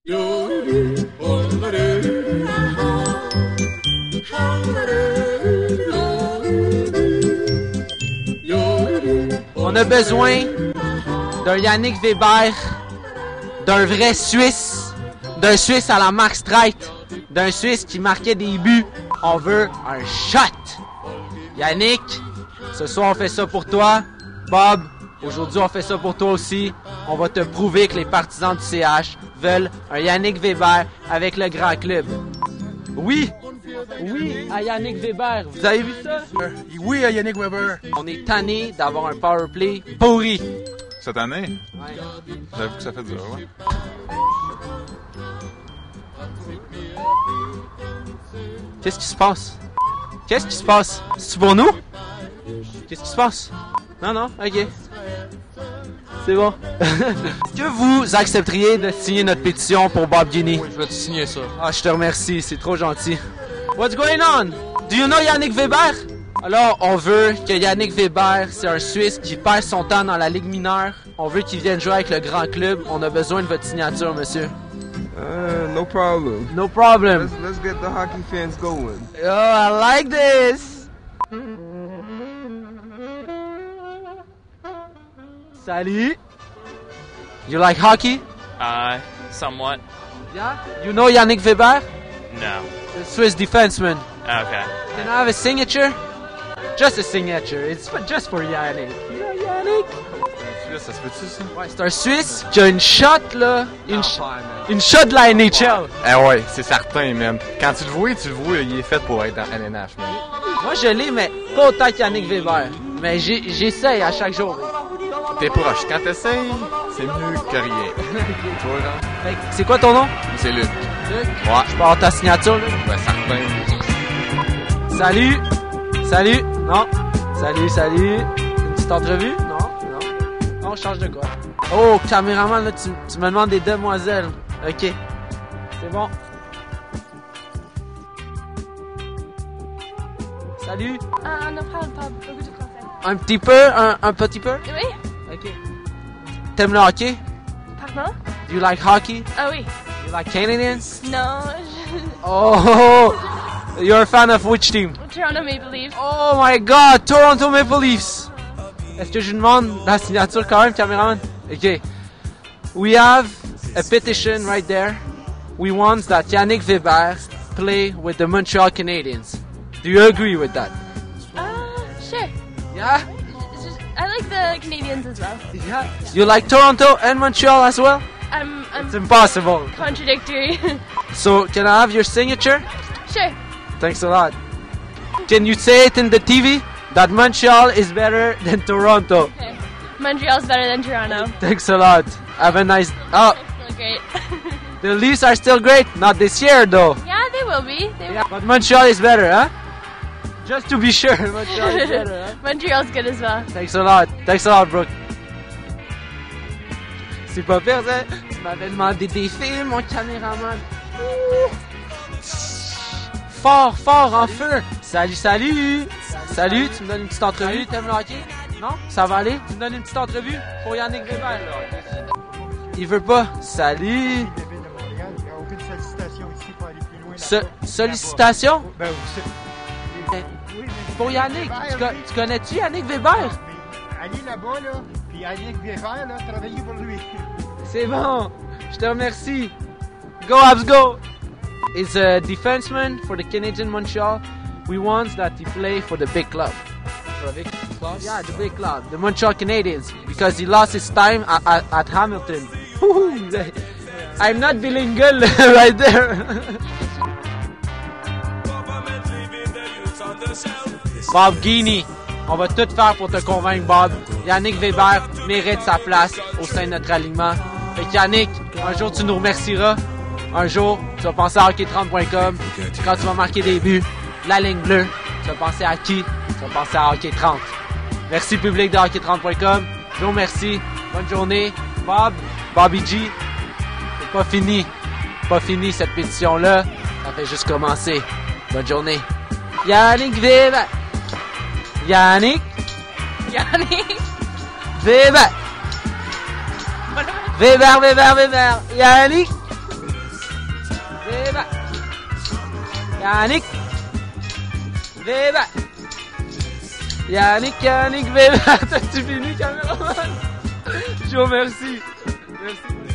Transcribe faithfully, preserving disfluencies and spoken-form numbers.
On a besoin d'un Yannick Weber, d'un vrai Suisse, d'un Suisse à la Mark Streit, d'un Suisse qui marquait des buts. On veut un shot. Yannick, ce soir on fait ça pour toi. Bob, aujourd'hui on fait ça pour toi aussi. On va te prouver que les partisans du C H veulent un Yannick Weber avec le grand club. Oui, oui à Yannick Weber. Vous avez vu ça? Euh, oui à Yannick Weber. On est tanné d'avoir un power play pourri. Cette année? Ouais. J'avoue que ça fait dur, ouais. Qu'est-ce qui se passe? Qu'est-ce qui se passe? C'est pour nous? Qu'est-ce qui se passe? Non, non, ok. C'est bon. Est-ce que vous accepteriez de signer notre pétition pour Bob Guiney? Oui, je vais te signer ça. Ah, je te remercie, c'est trop gentil. What's going on? Do you know Yannick Weber? Alors, on veut que Yannick Weber, c'est un Suisse qui perd son temps dans la Ligue mineure. On veut qu'il vienne jouer avec le grand club. On a besoin de votre signature, monsieur. Uh, no problem. No problem. Let's, let's get the hockey fans going. Oh, I like this. Salut. You like hockey? Uh, somewhat. Yeah. You know Yannick Weber? No. The Swiss defenseman. Okay. Can I have a signature? Just a signature. It's for, just for Yannick. You know Yannick? Ça se peut-tu, ça? Ouais, c'est un Suisse qui a une shot, là. Une, sh une shot de la N H L. Eh ouais, c'est certain, man. Quand tu le vois, tu le vois, il est fait pour être dans N H, man. Moi, je l'ai, mais pas autant qu'Yannick Weber. Mais j'essaye à chaque jour. T'es proche. Quand t'essayes, c'est mieux que rien. Tu vois, genre? C'est quoi ton nom? C'est Luc. Luc? Ouais. Je peux avoir ta signature, Luc? Ben, certain. Salut! Salut! Non! Salut, salut! Une petite entrevue? Non, non. Non, on change de quoi? Oh, caméraman, là, tu, tu me demandes des demoiselles. Ok. C'est bon. Salut! Ah, on ne parle pas beaucoup de français. Un petit peu? Un, un petit peu? Oui? Ok. T'aimes le hockey? Pardon? Do you like hockey? Ah oui. You like Canadians? Non, je... Oh! You're a fan of which team? Toronto Maple Leafs. Oh my god, Toronto Maple Leafs! Est-ce que je demande la signature quand même, caméraman? Ok. We have a petition right there. We want that Yannick Weber play with the Montreal Canadiens. Do you agree with that? Ah, uh, sure. Yeah? I like the Canadians as well. Yeah. You like Toronto and Montreal as well? I'm, I'm It's impossible. contradictory. So, can I have your signature? Sure. Thanks a lot. Can you say it in the T V? That Montreal is better than Toronto. Okay. Montreal's better than Toronto. Thanks a lot. Have a nice... Oh, It's still great. the Leafs are still great. Not this year, though. Yeah, they will be. They Yeah, but Montreal is better, huh? Just to be sure, Montreal is will. better, huh? Montreal's good as well. Thanks a lot. Thanks a lot, Brooke. C'est pas pire, ça. Tu m'avais demandé des films, mon caméraman. Ouh. Fort, fort, en feu. Salut, salut. Salut, tu me donnes une petite entrevue. T'aimes le hockey? Non? Ça va aller? Tu me donnes une petite entrevue pour Yannick Weber, là. Il veut pas. Salut. Il n'y a aucune sollicitation ici pour aller plus loin. So sollicitation? Ben, vous savez. Pour Yannick. Tu, co tu connais-tu Yannick Weber? Allez là-bas, là, puis Yannick Weber, là, travaillez pour lui. C'est bon. Je te remercie. Go, Habs, go. Is a defenseman for the Canadian Montreal. We want that he play for the big club. For a big club? Yeah, the big club. The Montreal Canadiens. Because he lost his time at, at, at Hamilton. I'm not bilingual right there. Bob Guiney. On va tout faire pour te convaincre, Bob. Yannick Weber mérite sa place au sein de notre alignement. Fait que Yannick, un jour tu nous remercieras. Un jour, tu vas penser à hockey trente point com. Quand tu vas marquer des buts, la ligne bleue, tu vas penser à qui? Tu vas penser à Hockey trente. Merci public de hockey trente point com. Joe, merci. Bonne journée. Bob, Bobby G. C'est pas fini. Pas fini cette pétition-là. Ça fait juste commencer. Bonne journée. Yannick Weber. Yannick. Yannick. Weber. Weber, Weber, Weber. Yannick. Yannick Weber. Yannick, Yannick Weber. T'as-tu fini, caméraman? Je vous remercie. Merci.